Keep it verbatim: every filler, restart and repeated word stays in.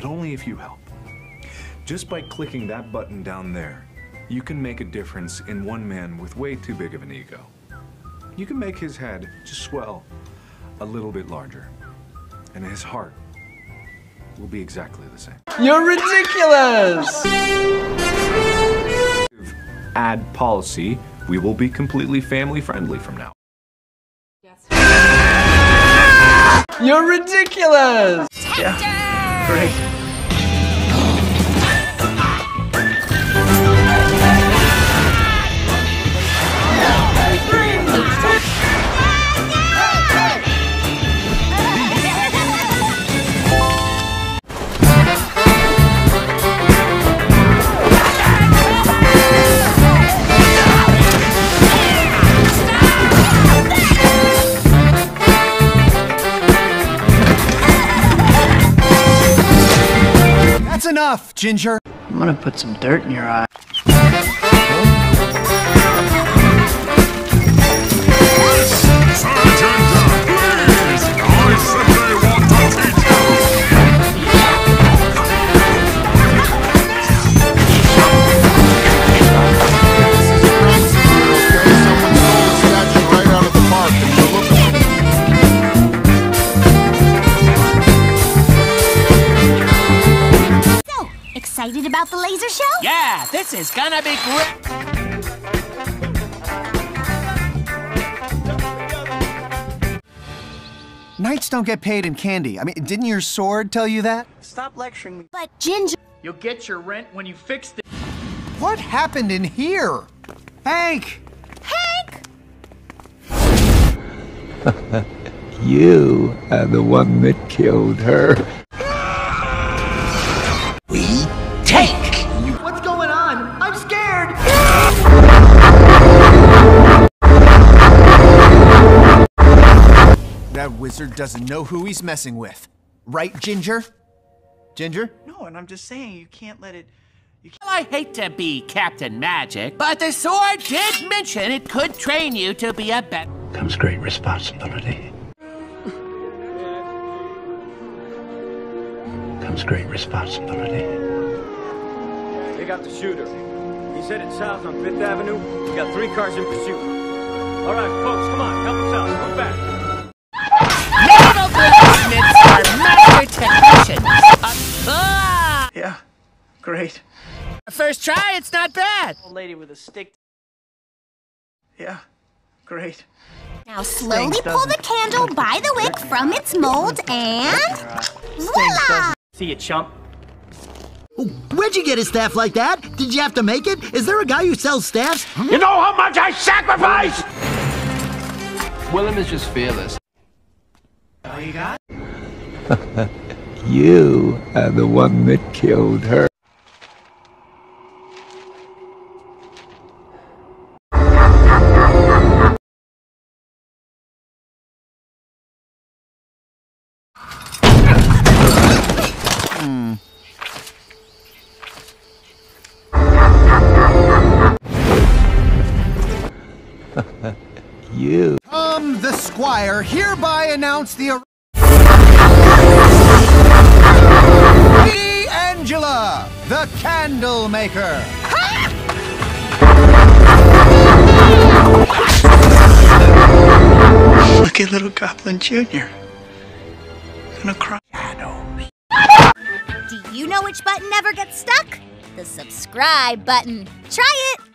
only if you help. Just by clicking that button down there, you can make a difference in one man with way too big of an ego. You can make his head just swell a little bit larger, and his heart will be exactly the same. You're ridiculous! Ad policy, we will be completely family friendly from now. You're ridiculous! Yeah, great. Enough, Ginger. I'm gonna put some dirt in your eye. Excited about the laser show? Yeah, this is gonna be great. Knights don't get paid in candy. I mean, didn't your sword tell you that? Stop lecturing me. But Ginger... You'll get your rent when you fix it. What happened in here? Hank! Hank! You are the one that killed her. We take! What's going on? I'm scared! That wizard doesn't know who he's messing with. Right, Ginger? Ginger? No, and I'm just saying, you can't let it... You can't... Well, I hate to be Captain Magic, but the sword did mention it could train you to be a better... Comes great responsibility. Comes great responsibility. They got the shooter. He's headed south on Fifth Avenue. We got three cars in pursuit. All right, folks, come on, help us out. Move back. Naval policemen are master technicians. Uh, Yeah, great. First try, it's not bad. Old lady with a stick. Yeah, great. Now slowly pull the candle by the wick from its mold and... voila! See you, chump. Where'd you get a staff like that? Did you have to make it? Is there a guy who sells staffs? You know how much I sacrificed? Willem is just fearless. All you got? You are the one that killed her. Hmm. You. Um, the Squire hereby announce the... Lady Angela, the Candle Maker. Look at little Goblin Junior Gonna cry. Do you know which button never gets stuck? The subscribe button. Try it!